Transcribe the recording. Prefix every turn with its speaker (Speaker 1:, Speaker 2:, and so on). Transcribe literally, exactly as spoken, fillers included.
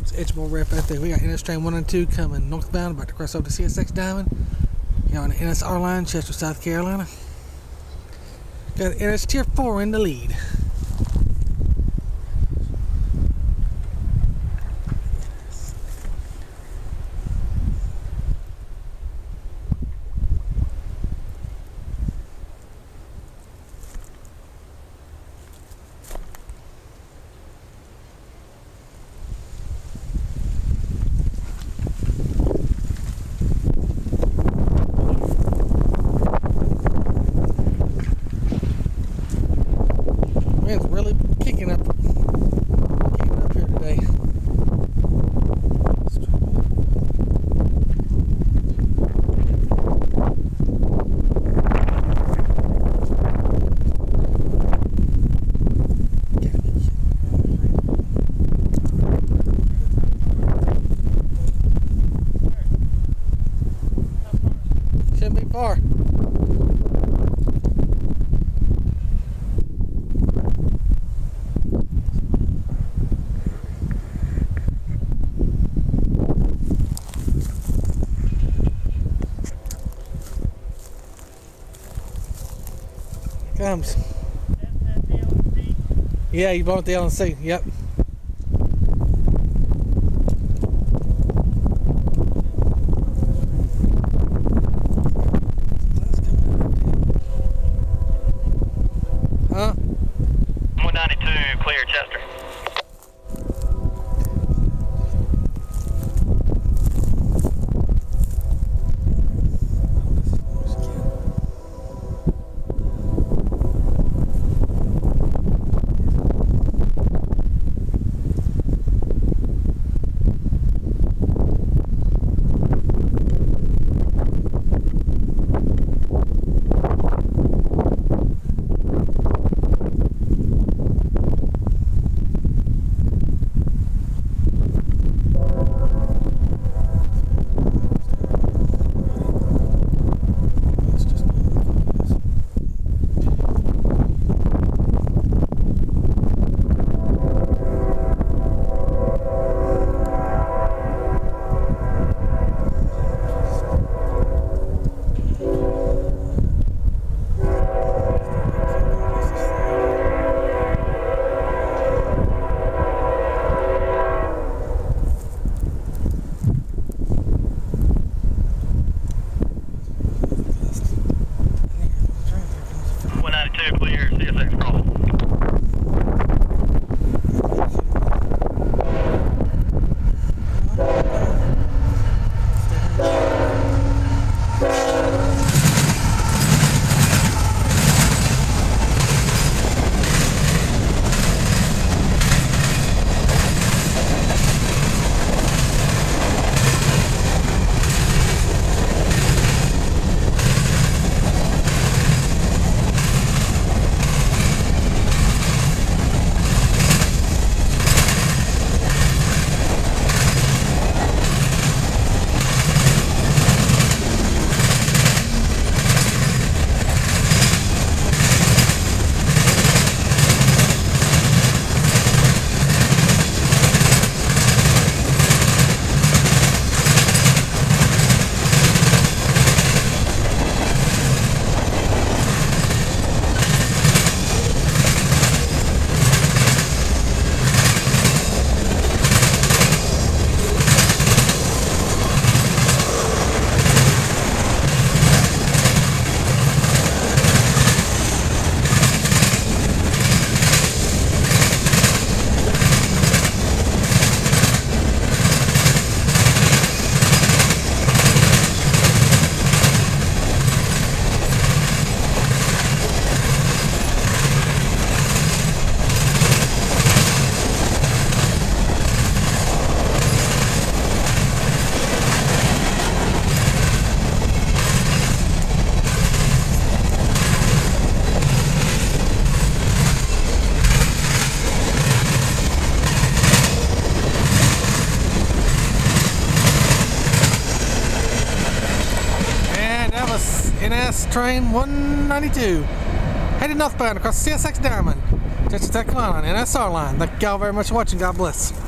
Speaker 1: Edgemore rep right there. We got N S train one and two coming northbound, about to cross over to C S X Diamond. Here on the N S R line, Chester, South Carolina. Got N S Tier four in the lead. It's really kicking up, kicking up here today. Shouldn't be far. Comes. Yeah, you bought the L and C. Yep. Huh?
Speaker 2: one ninety-two, clear, Chester. one ninety-two, clear, C S X cross.
Speaker 1: N S train one ninety-two, headed northbound across C S X Diamond, Chester, South Carolina, N S R line. Thank y'all very much for watching. God bless.